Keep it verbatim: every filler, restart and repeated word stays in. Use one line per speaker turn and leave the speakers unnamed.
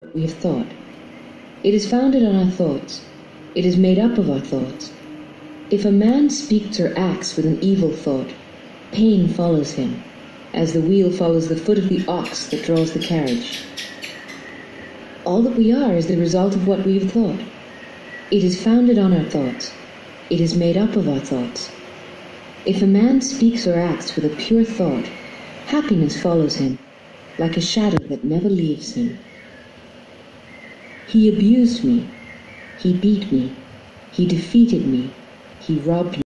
we have thought. It is founded on our thoughts. It is made up of our thoughts. If a man speaks or acts with an evil thought, pain follows him, as the wheel follows the foot of the ox that draws the carriage. All that we are is the result of what we have thought. It is founded on our thoughts. It is made up of our thoughts. If a man speaks or acts with a pure thought, happiness follows him, like a shadow that never leaves him. He abused me. He beat me. He defeated me. He robbed me.